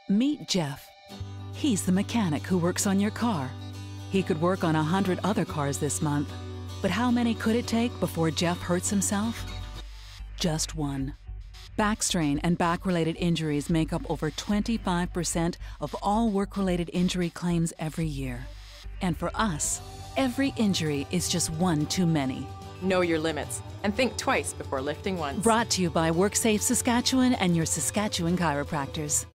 Meet Jeff. He's the mechanic who works on your car. He could work on 100 other cars this month, but how many could it take before Jeff hurts himself? Just one. Back strain and back-related injuries make up over 25% of all work-related injury claims every year. And for us, every injury is just one too many. Know your limits and think twice before lifting once. Brought to you by WorkSafe Saskatchewan and your Saskatchewan chiropractors.